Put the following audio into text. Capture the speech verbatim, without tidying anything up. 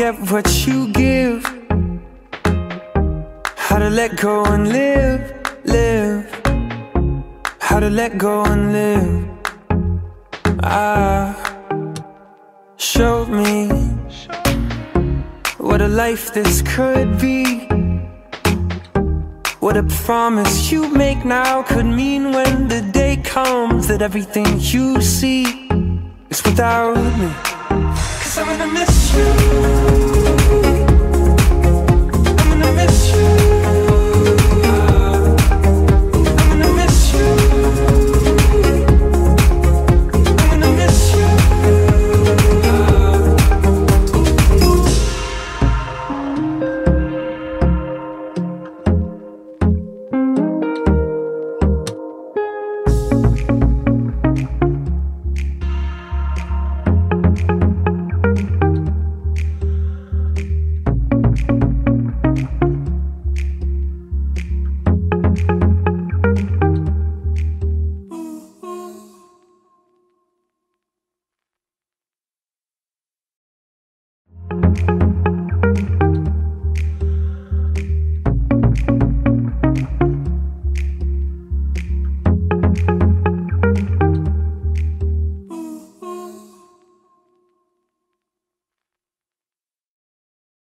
get what you give. How to let go and live, live. How to let go and live. Ah, showed me what a life this could be. What a promise you make now could mean when the day comes that everything you see is without me. 'Cause I'm gonna miss you.